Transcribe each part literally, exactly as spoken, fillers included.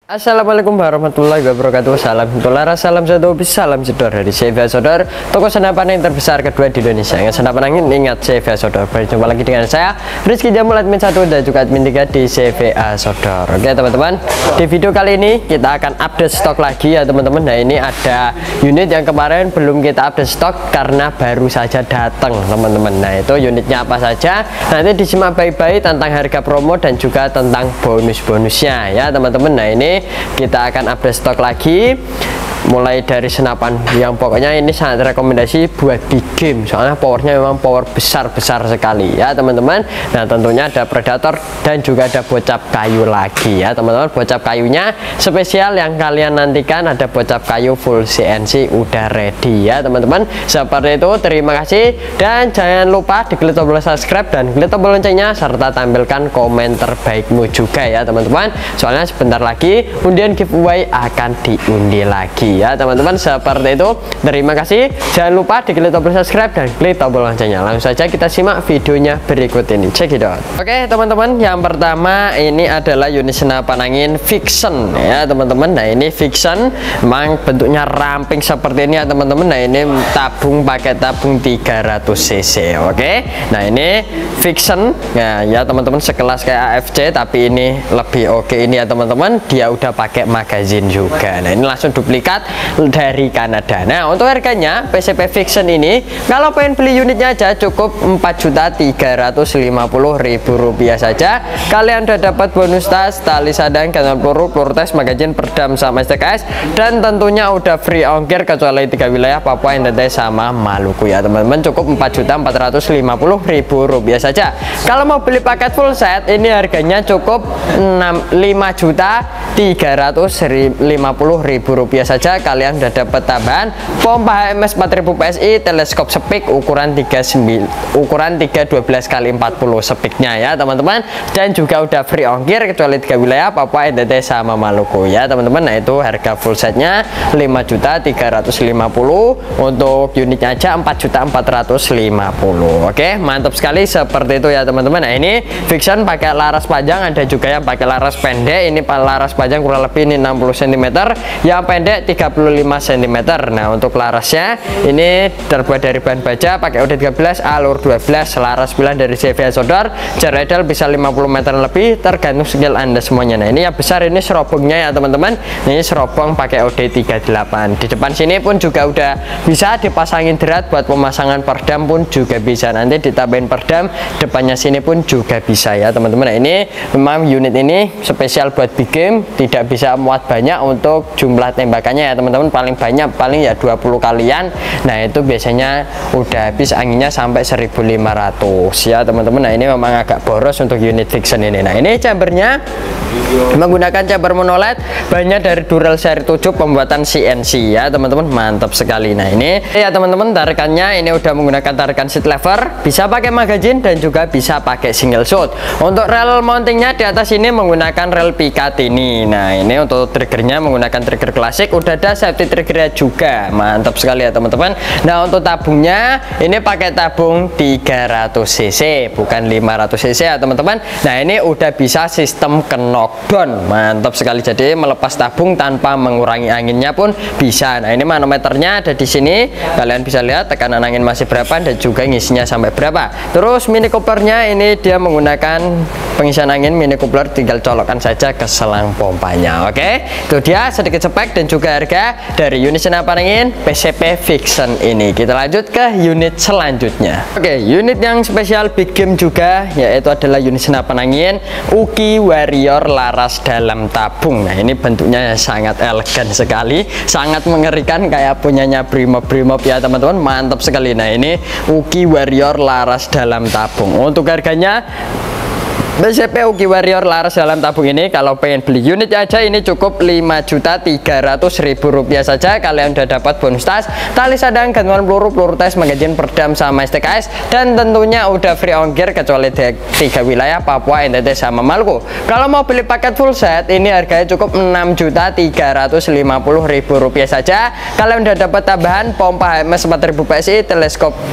Assalamualaikum warahmatullahi wabarakatuh. Salam dolar, salam satu bis, salam jedor dari C V A Sodor, toko senapan yang terbesar kedua di Indonesia. Yang senapan angin ingat C V A Sodor. Berjumpa lagi dengan saya Rizky Jamul, admin satu dan juga admin tiga di C V A Sodor. Oke teman-teman, di video kali ini kita akan update stok lagi ya teman-teman. Nah ini ada unit yang kemarin belum kita update stok karena baru saja datang teman-teman. Nah itu unitnya apa saja, nanti disimak baik-baik tentang harga promo dan juga tentang bonus-bonusnya ya teman-teman. Nah ini kita akan update stok lagi mulai dari senapan yang pokoknya ini sangat rekomendasi buat di game, soalnya powernya memang power besar-besar sekali ya teman-teman. Nah tentunya ada predator dan juga ada bocap kayu lagi ya teman-teman. Bocap kayunya spesial yang kalian nantikan, ada bocap kayu full C N C udah ready ya teman-teman. Seperti itu, terima kasih dan jangan lupa diklik tombol subscribe dan klik tombol loncengnya serta tampilkan komen terbaikmu juga ya teman-teman, soalnya sebentar lagi undian giveaway akan diundi lagi ya teman-teman. Seperti itu, terima kasih, jangan lupa diklik tombol subscribe dan klik tombol loncengnya. Langsung saja kita simak videonya berikut ini, check it out. Oke teman-teman, yang pertama ini adalah unit senapan angin Vixen ya teman-teman. Nah ini Vixen memang bentuknya ramping seperti ini ya teman-teman. Nah ini tabung pakai tabung tiga ratus cc. Oke, nah ini Vixen ya ya teman-teman, sekelas kayak A F C tapi ini lebih oke ini ya teman-teman, dia udah pakai magazine juga. Nah ini langsung duplikat dari Kanada. Nah untuk harganya P C P Vixen ini kalau pengen beli unitnya aja cukup empat juta tiga ratus lima puluh ribu rupiah saja. Kalian udah dapat bonus tas, tali sadang, gantungan peluru, peluru tes, magazine, perdam sama S T K S, dan tentunya udah free ongkir kecuali tiga wilayah Papua, N T T sama Maluku ya teman-teman. Cukup empat juta empat ratus lima puluh ribu rupiah saja. Kalau mau beli paket full set ini harganya cukup lima juta tiga ratus lima puluh ribu rupiah saja. Kalian udah dapat tambahan pompa H M S empat ribu P S I, teleskop sepik ukuran tiga ratus dua belas kali empat puluh sepiknya ya teman-teman, dan juga udah free ongkir kecuali tiga wilayah Papua, N T T sama Maluku ya teman-teman. Nah itu harga full setnya lima juta tiga ratus lima puluh, untuk unitnya aja empat juta empat ratus lima puluh. Oke, mantap sekali seperti itu ya teman-teman. Nah ini Vixen pakai laras panjang, ada juga yang pakai laras pendek. Ini laras panjang kurang lebih ini enam puluh sentimeter, yang pendek tiga puluh lima sentimeter. Nah untuk larasnya ini terbuat dari bahan baja, pakai O D tiga belas, alur dua belas, laras sembilan dari C V A Sodor, jarak ideal bisa lima puluh meter lebih tergantung skill anda semuanya. Nah ini yang besar ini serobongnya ya teman-teman, ini serobong pakai O D tiga puluh delapan. Di depan sini pun juga udah bisa dipasangin drat, buat pemasangan perdam pun juga bisa, nanti ditambahin perdam depannya sini pun juga bisa ya teman-teman. Nah ini memang unit ini spesial buat big game, tidak bisa muat banyak untuk jumlah tembakannya ya teman-teman, paling banyak paling ya dua puluh kalian. Nah itu biasanya udah habis anginnya sampai seribu lima ratus ya teman-teman. Nah ini memang agak boros untuk unit Vixen ini. Nah ini chambernya menggunakan chamber monoled, banyak dari Dural seri tujuh, pembuatan C N C ya teman-teman, mantap sekali. Nah ini ya teman-teman, tarikannya ini udah menggunakan tarikan seat lever, bisa pakai magazine dan juga bisa pakai single shot. Untuk rel mountingnya di atas ini menggunakan rel pikat ini. Nah ini untuk triggernya menggunakan trigger klasik, udah ada safety triggernya juga, mantap sekali ya teman-teman. Nah untuk tabungnya ini pakai tabung tiga ratus cc bukan lima ratus cc ya teman-teman. Nah ini udah bisa sistem knockdown, mantap sekali, jadi melepas tabung tanpa mengurangi anginnya pun bisa. Nah ini manometernya ada di sini, kalian bisa lihat tekanan angin masih berapa dan juga ngisinya sampai berapa. Terus mini couplernya ini dia menggunakan pengisian angin mini coupler, tinggal colokan saja ke selang pompanya. Oke, itu dia sedikit spek dan juga harga dari unit senapan angin P C P Vixen ini. Kita lanjut ke unit selanjutnya. Oke, unit yang spesial big game juga yaitu adalah unit senapan angin Uki Warrior laras dalam tabung. Nah ini bentuknya sangat elegan sekali, sangat mengerikan kayak punyanya Brimob-Brimob ya teman-teman, mantap sekali. Nah ini Uki Warrior laras dalam tabung. Untuk harganya P C P Uki Warrior laras dalam tabung ini kalau pengen beli unit aja ini cukup lima juta tiga ratus ribu rupiah saja. Kalian udah dapat bonus tas, tali sadang, gantungan peluru, peluru tes, magazine, perdam sama S T K S, dan tentunya udah free ongkir kecuali tiga wilayah Papua, N T T sama Maluku. Kalau mau beli paket full set ini harganya cukup enam juta tiga ratus lima puluh ribu rupiah saja. Kalian udah dapat tambahan pompa H M S empat ribu P S I, teleskop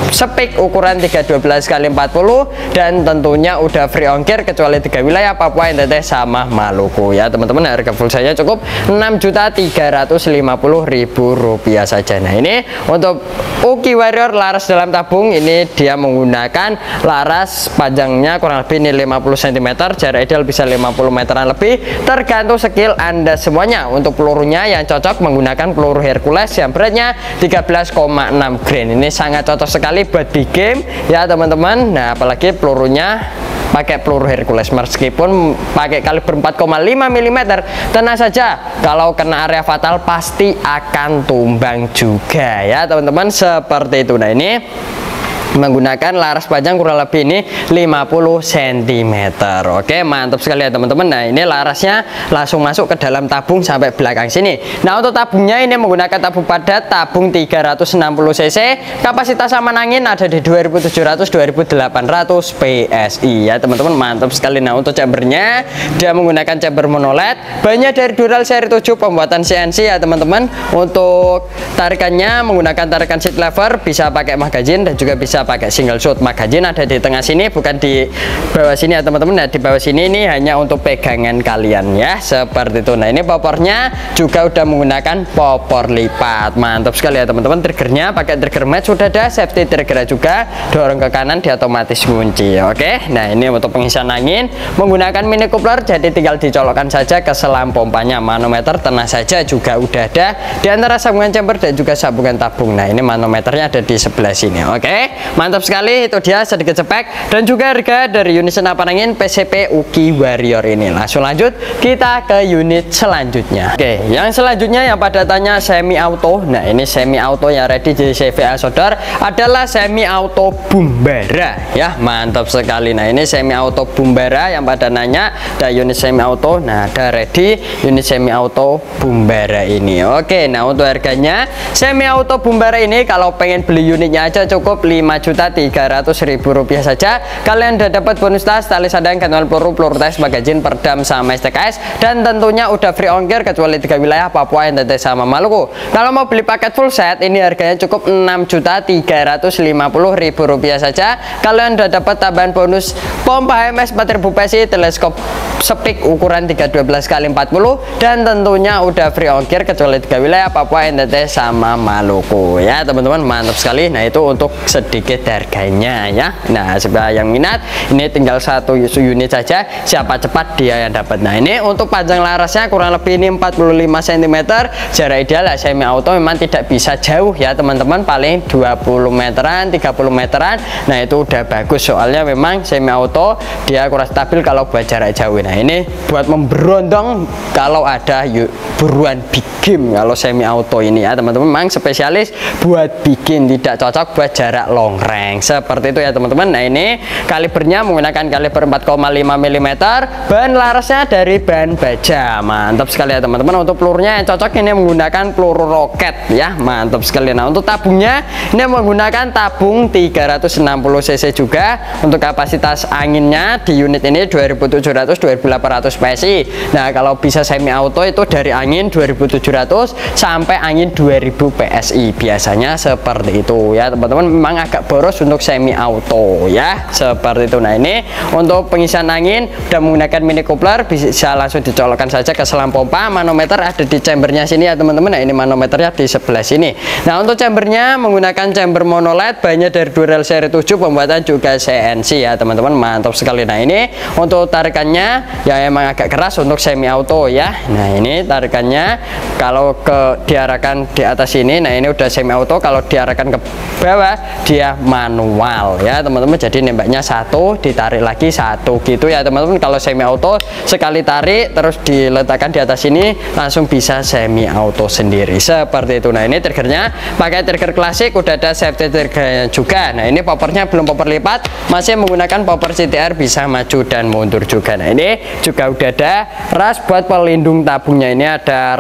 speak ukuran tiga dua belas kali empat puluh, dan tentunya udah free ongkir kecuali tiga wilayah, Papua, N T T sama Maluku ya teman-teman. Harga full saya cukup enam juta tiga ratus lima puluh ribu rupiah saja. Nah ini untuk Uki Warrior laras dalam tabung, ini dia menggunakan laras panjangnya kurang lebih ini lima puluh sentimeter, jarak ideal bisa lima puluh meteran lebih, tergantung skill Anda semuanya. Untuk pelurunya yang cocok menggunakan peluru Hercules yang beratnya tiga belas koma enam gram, ini sangat cocok sekali buat big game ya teman-teman. Nah apalagi pelurunya pakai peluru Hercules, meskipun pakai kaliber empat koma lima milimeter, tenang saja kalau kena area fatal pasti akan tumbang juga ya teman-teman, seperti itu. Nah ini menggunakan laras panjang kurang lebih ini lima puluh sentimeter. Oke, mantap sekali ya teman-teman. Nah ini larasnya langsung masuk ke dalam tabung sampai belakang sini. Nah untuk tabungnya ini menggunakan tabung padat, tabung tiga ratus enam puluh cc, kapasitas aman angin ada di dua ribu tujuh ratus sampai dua ribu delapan ratus P S I ya teman-teman, mantap sekali. Nah untuk chambernya dia menggunakan chamber monoled, banyak dari Dural seri tujuh, pembuatan C N C ya teman-teman. Untuk tarikannya menggunakan tarikan seat lever, bisa pakai magazine dan juga bisa pakai single shot. Magazine ada di tengah sini, bukan di bawah sini ya teman-teman. Nah di bawah sini ini hanya untuk pegangan kalian ya, seperti itu. Nah ini popornya juga udah menggunakan popor lipat, mantap sekali ya teman-teman. Triggernya pakai trigger match, sudah ada safety trigger juga, dorong ke kanan dia otomatis kunci. Oke, nah ini untuk pengisian angin menggunakan mini coupler, jadi tinggal dicolokkan saja ke selang pompanya. Manometer tenang saja juga udah ada di antara sambungan chamber dan juga sambungan tabung. Nah ini manometernya ada di sebelah sini. Oke, mantap sekali, itu dia sedikit spek dan juga harga dari unit senapan angin P C P Uki Warrior ini. Langsung lanjut kita ke unit selanjutnya. Oke, yang selanjutnya yang pada tanya semi auto. Nah ini semi auto yang ready di C V A Sodor adalah semi auto Bumbara ya, mantap sekali. Nah ini semi auto Bumbara yang pada nanya ada unit semi auto. Nah ada ready unit semi auto Bumbara ini. Oke, nah untuk harganya semi auto Bumbara ini kalau pengen beli unitnya aja cukup lima juta tiga ratus ribu rupiah saja. Kalian udah dapat bonus tas, tali sadang, gantungan peluru, peluru tes, magazine, perdam sama S T K S, dan tentunya udah free ongkir kecuali tiga wilayah, Papua, N T T sama Maluku. Kalau mau beli paket full set ini harganya cukup enam juta tiga ratus lima puluh ribu rupiah saja. Kalian udah dapat tambahan bonus pompa H M S empat ribu P S I, teleskop speak ukuran tiga dua belas kali empat puluh, dan tentunya udah free ongkir kecuali tiga wilayah, Papua, N T T sama Maluku ya teman-teman, mantap sekali. Nah itu untuk sedikit harganya ya. Nah siapa yang minat ini tinggal satu unit saja, siapa cepat dia yang dapat. Nah ini untuk panjang larasnya kurang lebih ini empat puluh lima sentimeter, jarak ideal semi auto memang tidak bisa jauh ya teman-teman, paling dua puluh meteran, tiga puluh meteran. Nah itu udah bagus, soalnya memang semi auto dia kurang stabil kalau buat jarak jauh. Nah ini buat memberondong kalau ada yuk buruan big game kalau semi auto ini ya teman-teman, memang spesialis buat bikin, tidak cocok buat jarak long range seperti itu ya teman-teman. Nah ini kalibernya menggunakan kaliber empat koma lima milimeter, bahan larasnya dari bahan baja, mantap sekali ya teman-teman. Untuk pelurunya yang cocok ini menggunakan peluru roket ya, mantap sekali. Nah untuk tabungnya ini menggunakan tabung tiga ratus enam puluh cc juga. Untuk kapasitas anginnya di unit ini dua ribu tujuh ratus sampai dua ribu delapan ratus P S I. Nah kalau bisa semi auto itu dari angin dua ribu tujuh ratus sampai angin dua ribu P S I biasanya seperti itu ya teman-teman. Memang agak boros untuk semi auto ya, seperti itu. Nah ini untuk pengisian angin udah menggunakan mini coupler, bisa langsung dicolokkan saja ke selang pompa. Manometer ada di chambernya sini ya teman-teman. Nah ini manometernya di sebelah sini. Nah untuk chambernya menggunakan chamber monoled, banyak dari Dural seri tujuh, pembuatan juga C N C ya teman-teman, mantap sekali. Nah ini untuk tarikannya ya emang agak keras untuk semi auto ya. Nah ini tarikannya kalau ke diarahkan di atas ini, nah ini udah semi auto, kalau diarahkan ke bawah dia manual ya teman-teman. Jadi nembaknya satu, ditarik lagi satu gitu ya teman-teman. Kalau semi auto sekali tarik terus diletakkan di atas ini langsung bisa semi auto sendiri seperti itu. Nah ini triggernya pakai trigger klasik, udah ada safety triggernya juga. Nah ini popornya belum popor lipat, masih menggunakan popor C T R, bisa maju dan mundur juga. Nah ini juga udah ada ras buat pelindung tabungnya, ini ada relnya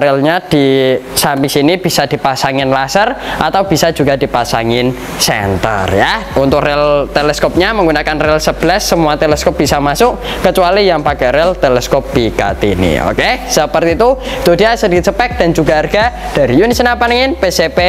di samping sini bisa dipasangin laser atau bisa juga dipasangin senter ya. Untuk rel teleskopnya menggunakan rel sebelas, semua teleskop bisa masuk kecuali yang pakai rel teleskop Picatinny. Oke, seperti itu. Itu dia sedikit spek dan juga harga dari unit senapan angin P C P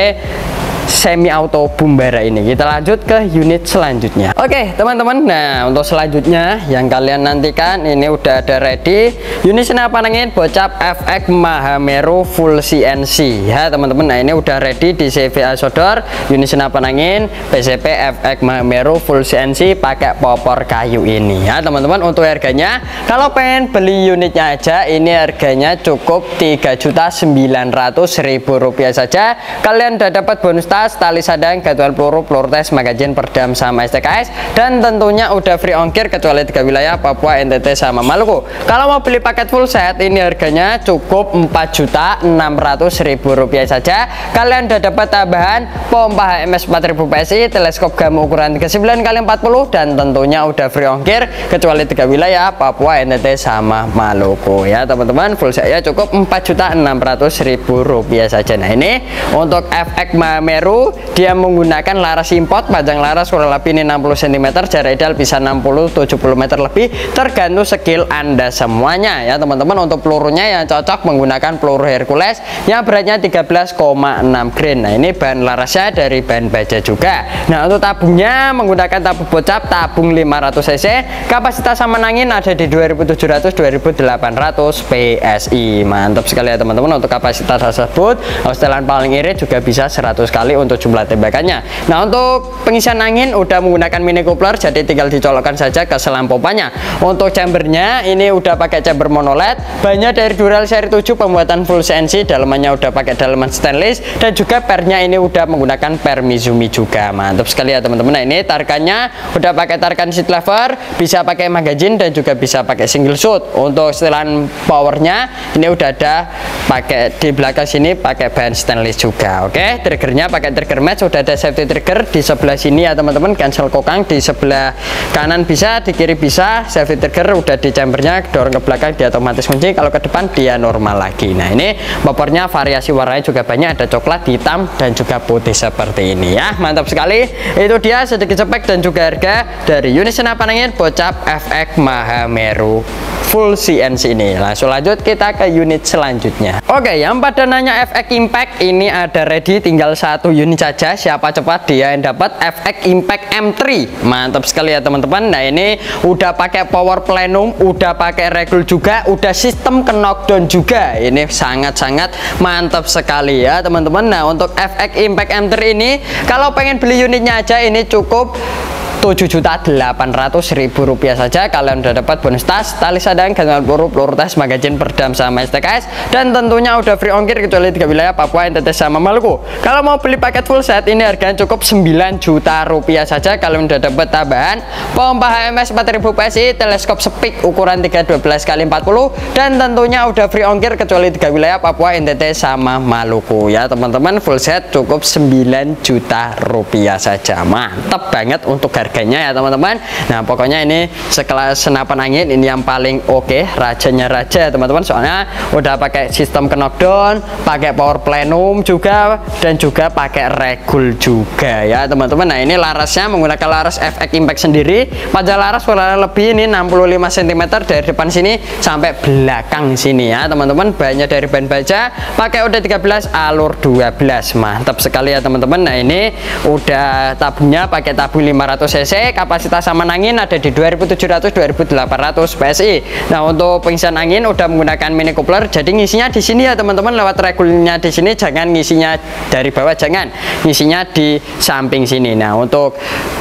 semi auto Bumbara ini. Kita lanjut ke unit selanjutnya. Oke teman-teman, nah untuk selanjutnya yang kalian nantikan ini udah ada ready unit senapan angin Bocap F X Mahameru full C N C ya teman-teman. Nah ini udah ready di C V A Sodor unit senapan angin P C P F X Mahameru full C N C pakai popor kayu ini ya teman-teman. Untuk harganya kalau pengen beli unitnya aja ini harganya cukup tiga juta sembilan ratus ribu rupiah saja. Kalian udah dapat bonus tas, tali sadang, gadual peluru, peluru tes, magazin, perdam, sama S T K S, dan tentunya udah free ongkir kecuali tiga wilayah Papua, N T T, sama Maluku. Kalau mau beli paket full set ini harganya cukup empat juta enam ratus ribu rupiah saja. Kalian udah dapat tambahan pompa H M S empat ribu P S I, teleskop gamu ukuran tiga puluh sembilan kali empat puluh, dan tentunya udah free ongkir kecuali tiga wilayah Papua, N T T, sama Maluku ya teman-teman. Full set ya cukup empat juta enam ratus ribu rupiah saja. Nah ini untuk F X Mahameru dia menggunakan laras import, panjang laras kurang lebih ini enam puluh sentimeter, jarak ideal bisa enam puluh sampai tujuh puluh meter lebih, tergantung skill Anda semuanya ya teman-teman. Untuk pelurunya yang cocok menggunakan peluru Hercules yang beratnya tiga belas koma enam grain. Nah ini bahan larasnya dari bahan baja juga. Nah untuk tabungnya menggunakan tabung Bocap tabung lima ratus cc, kapasitas saman angin ada di dua ribu tujuh ratus sampai dua ribu delapan ratus P S I. Mantap sekali ya teman-teman. Untuk kapasitas tersebut setelan paling irit juga bisa seratus kali untuk jumlah tembakannya. Nah untuk pengisian angin udah menggunakan mini coupler, jadi tinggal dicolokkan saja ke selang pompanya. Untuk chambernya ini udah pakai chamber monoled, banyak dari Dural seri tujuh, pembuatan full C N C, dalamannya udah pakai dalaman stainless, dan juga pernya ini udah menggunakan per Mizumi juga. Mantap sekali ya teman-teman. Nah ini tarikannya udah pakai tarikan seat lever, bisa pakai magazine dan juga bisa pakai single shoot. Untuk setelan powernya ini udah ada pakai di belakang sini pakai bahan stainless juga. Oke, triggernya pakai trigger match, sudah ada safety trigger di sebelah sini ya teman-teman, cancel kokang di sebelah kanan bisa, di kiri bisa. Safety trigger udah di chambernya, dorong ke belakang dia otomatis kunci, kalau ke depan dia normal lagi. Nah ini popornya variasi warnanya juga banyak, ada coklat, hitam, dan juga putih seperti ini ya. Mantap sekali. Itu dia sedikit spek dan juga harga dari unit senapan angin Bocap F X Mahameru full C N C ini. Langsung lanjut kita ke unit selanjutnya. Oke, yang pada nanya F X Impact ini ada ready, tinggal satu unit saja. Siapa cepat dia yang dapat F X Impact M tiga. Mantap sekali ya teman-teman. Nah ini udah pakai power plenum, udah pakai regul juga, udah sistem ke knockdown juga. Ini sangat-sangat mantap sekali ya teman-teman. Nah untuk F X Impact M tiga ini kalau pengen beli unitnya aja ini cukup tujuh juta delapan ratus ribu rupiah saja. Kalian udah dapat bonus tas, tali sadang, gadual peluru, peluru tes, magazin, perdam, sama S T K S, dan tentunya udah free ongkir kecuali tiga wilayah Papua, N T T, sama Maluku. Kalau mau beli paket full set ini harganya cukup sembilan juta rupiah saja. Kalian udah dapat tambahan pompa H M S empat ribu P S I, teleskop Speak ukuran tiga ratus dua belas kali empat puluh, dan tentunya udah free ongkir kecuali tiga wilayah Papua, N T T, sama Maluku ya teman-teman. Full set cukup sembilan juta rupiah saja. Mantap banget untuk harganya ya teman-teman. Nah pokoknya ini sekelas senapan angin ini yang paling oke, okay, rajanya raja ya teman-teman, soalnya udah pakai sistem knockdown, pakai power plenum juga, dan juga pakai regul juga ya teman-teman. Nah ini larasnya menggunakan laras F X Impact sendiri, panjang laras kurang lebih ini enam puluh lima sentimeter dari depan sini sampai belakang sini ya teman-teman. Banyak dari bahan baja, pakai udah tiga belas alur dua belas. Mantap sekali ya teman-teman. Nah ini udah tabungnya pakai tabung lima ratus cc, kapasitas saman angin ada di dua ribu tujuh ratus sampai dua ribu delapan ratus P S I. Nah untuk pengisian angin udah menggunakan mini coupler, jadi ngisinya di sini ya teman-teman, lewat regulnya di sini, jangan ngisinya dari bawah, jangan ngisinya di samping sini. Nah untuk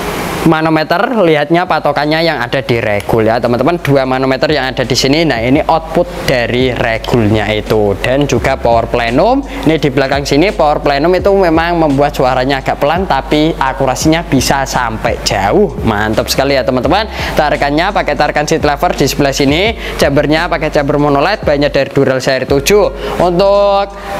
manometer lihatnya patokannya yang ada di regul ya teman-teman, dua manometer yang ada di sini. Nah ini output dari regulnya itu, dan juga power plenum ini di belakang sini. Power plenum itu memang membuat suaranya agak pelan tapi akurasinya bisa sampai jauh. Mantap sekali ya teman-teman. Tarikannya pakai tarikan seat lever di sebelah sini, chambernya pakai chamber monoled, banyak dari Dural seri tujuh. Untuk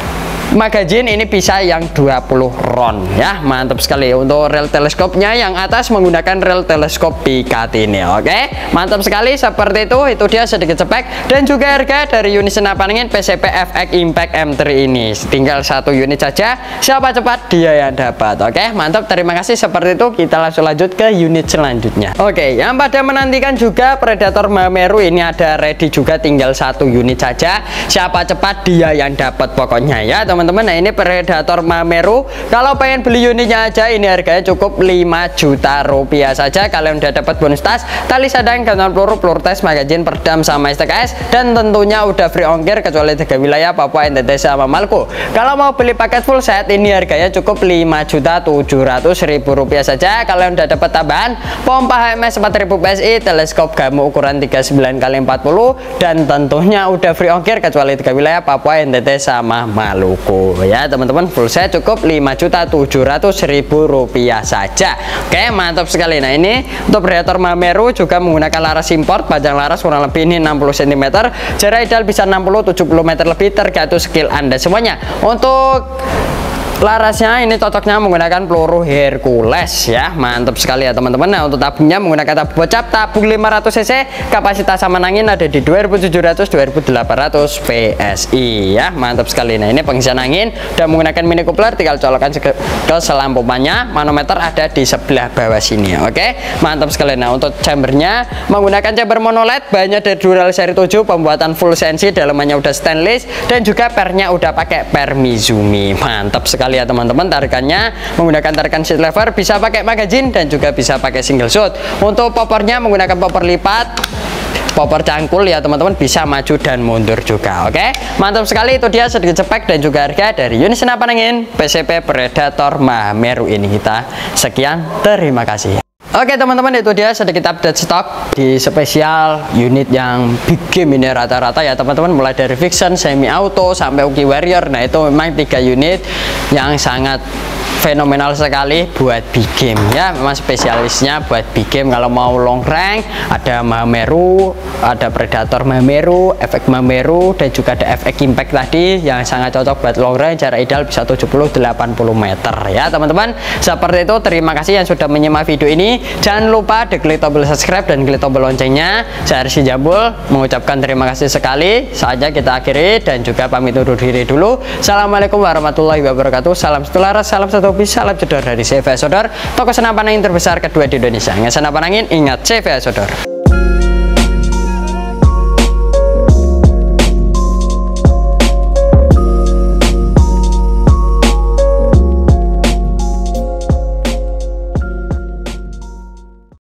magazine ini bisa yang dua puluh round ya, mantap sekali. Untuk rel teleskopnya yang atas menggunakan rel teleskop Picatinny ini, oke, mantap sekali. Seperti itu, itu dia sedikit spek dan juga harga dari unit senapan angin P C P F X Impact M tiga ini. Tinggal satu unit saja, siapa cepat dia yang dapat. Oke, mantap, terima kasih. Seperti itu, kita langsung lanjut ke unit selanjutnya. Oke, yang pada menantikan juga Predator Mameru ini ada ready juga, tinggal satu unit saja, siapa cepat dia yang dapat pokoknya ya teman-teman. Nah, ini Predator Mameru, kalau pengen beli unitnya aja ini harganya cukup lima juta rupiah saja. Kalian udah dapat bonus tas, tali sadang, gantungan peluru, peluru tes, magazin, perdam, sama S T K S, dan tentunya udah free ongkir kecuali tiga wilayah, Papua, N T T, sama Maluku. Kalau mau beli paket full set ini harganya cukup lima juta tujuh ratus ribu rupiah saja. Kalian udah dapat tambahan pompa H M S empat ribu P S I, teleskop Gamu ukuran tiga puluh sembilan kali empat puluh, dan tentunya udah free ongkir kecuali tiga wilayah, Papua, N T T, sama Maluku ya teman-teman. Full set cukup lima juta tujuh ratus ribu rupiah saja. Oke, mantap sekali. Nah, ini untuk Predator Mameru juga menggunakan laras import, panjang laras kurang lebih ini enam puluh sentimeter, jarak ideal bisa enam puluh tujuh puluh meter lebih, tergantung skill Anda semuanya. Untuk larasnya ini cocoknya menggunakan peluru Hercules ya, mantap sekali ya teman-teman. Nah, untuk tabungnya menggunakan tabung bocap, tabung lima ratus cc, kapasitas aman angin ada di dua ribu tujuh ratus dua ribu delapan ratus P S I ya, mantap sekali. Nah, ini pengisian angin dan menggunakan mini coupler, tinggal colokan ke, ke selang pompanya. Manometer ada di sebelah bawah sini, oke, mantap sekali. Nah, untuk chambernya menggunakan chamber monoled, banyak dari Dural seri tujuh, pembuatan full sensi, dalamannya udah stainless, dan juga pernya udah pakai per Mizumi, mantap sekali ya teman-teman. Tarikannya menggunakan tarikan seat lever, bisa pakai magazine dan juga bisa pakai single shot. Untuk poppernya menggunakan popper lipat, popper cangkul ya teman-teman, bisa maju dan mundur juga. Oke, mantap sekali. Itu dia sedikit spek dan juga harga dari unit senapan angin P C P Predator Mameru ini. Kita sekian, terima kasih. Oke teman-teman, itu dia sedikit update stok di spesial unit yang big game ini rata-rata ya teman-teman, mulai dari Vixen, semi auto, sampai Uki Warrior. Nah, itu memang tiga unit yang sangat fenomenal sekali buat big game ya, memang spesialisnya buat big game. Kalau mau long rank ada Mameru, ada Predator Mameru, F X Mameru, dan juga ada F X Impact tadi yang sangat cocok buat long rank, jarak ideal bisa tujuh puluh sampai delapan puluh meter ya teman-teman. Seperti itu, terima kasih yang sudah menyimak video ini. Jangan lupa diklik tombol subscribe dan klik tombol loncengnya. Saya Rizky Jambul mengucapkan terima kasih sekali. Saatnya kita akhiri dan juga pamit undur diri dulu. Assalamualaikum warahmatullahi wabarakatuh. Salam satu laras, salam satu hobi, salam jedor dari C V A Sodor, toko senapan angin terbesar kedua di Indonesia. Ingat senapan angin, ingat C V A Sodor.